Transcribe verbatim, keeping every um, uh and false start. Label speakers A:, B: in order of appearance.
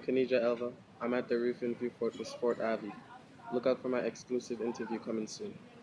A: Caniggia Elva. I'm at the roofing viewport with Sporte Avis. Look out for my exclusive interview coming soon.